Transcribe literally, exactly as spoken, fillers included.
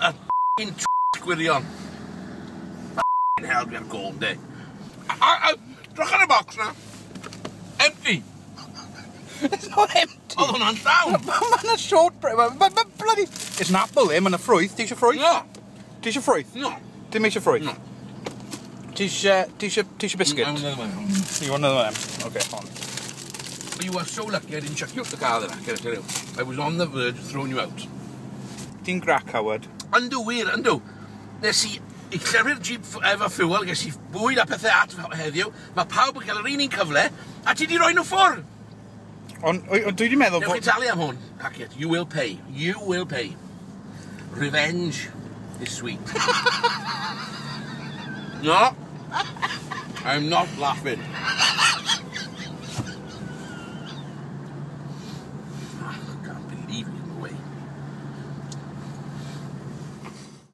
y f***ing gwirion. F***ing hell, dwi'n gol, de. Drach ar y box na. Empty. It's not empty. Oedd hwnna'n llawn. Mae'n a shortbread. Mae'n bloody... It's an apple, eh? Mae'n a ffrwyth. Ti eisiau ffrwyth? No. Ti eisiau ffrwyth? No. Dim eisiau ffrwyth? No. Ti eisiau... Ti eisiau... Ti eisiau biscuit? I want another one. You want another one? Okay, on. You were so lucky I didn't chuck you up the car then, I can tell you. I was on the verge of throwing you out. Ti'n grac, Howard. Yndw, wir, yndw. Nes i, i clefy'r jeep efo fuel, ges i bwyd a pethau at heddiw, mae pawb yn cael yr un un cyfle, a ti di roi nhw ffwr. Ond dwi wedi meddwl... Newch chi talu am hwn, Hackett. You will pay. You will pay. Revenge is sweet. No, I'm not laughing.